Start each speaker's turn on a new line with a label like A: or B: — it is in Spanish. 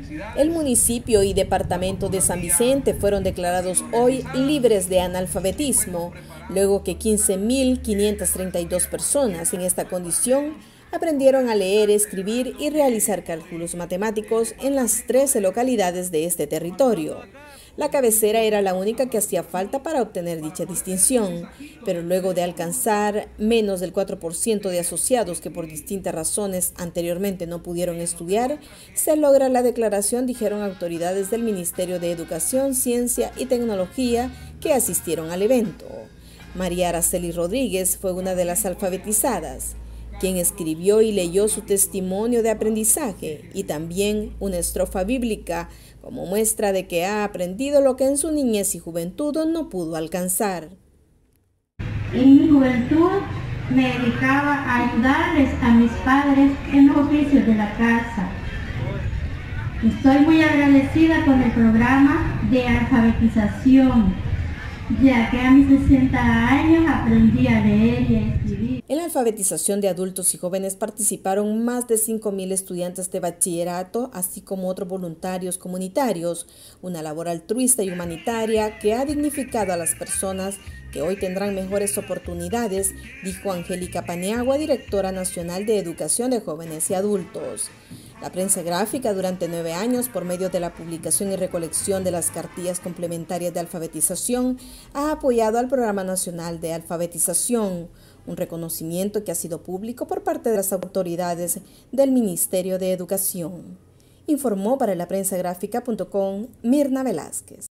A: El municipio y departamento de San Vicente fueron declarados hoy libres de analfabetismo, luego que 15.532 personas en esta condición aprendieron a leer, escribir y realizar cálculos matemáticos en las 13 localidades de este territorio. La cabecera era la única que hacía falta para obtener dicha distinción, pero luego de alcanzar menos del 4% de asociados que por distintas razones anteriormente no pudieron estudiar, se logra la declaración, dijeron autoridades del Ministerio de Educación, Ciencia y Tecnología que asistieron al evento. María Araceli Rodríguez fue una de las alfabetizadas, quien escribió y leyó su testimonio de aprendizaje y también una estrofa bíblica como muestra de que ha aprendido lo que en su niñez y juventud no pudo alcanzar.
B: En mi juventud me dedicaba a ayudarles a mis padres en los oficios de la casa. Estoy muy agradecida con el programa de alfabetización, ya que a mis 60 años aprendí a leer y a escribir.
A: En la alfabetización de adultos y jóvenes participaron más de 5.000 estudiantes de bachillerato, así como otros voluntarios comunitarios, una labor altruista y humanitaria que ha dignificado a las personas que hoy tendrán mejores oportunidades, dijo Angélica Paniagua, directora nacional de Educación de Jóvenes y Adultos. La prensa gráfica durante 9 años, por medio de la publicación y recolección de las cartillas complementarias de alfabetización, ha apoyado al Programa Nacional de Alfabetización, un reconocimiento que ha sido público por parte de las autoridades del Ministerio de Educación. Informó para laprensagráfica.com Mirna Velázquez.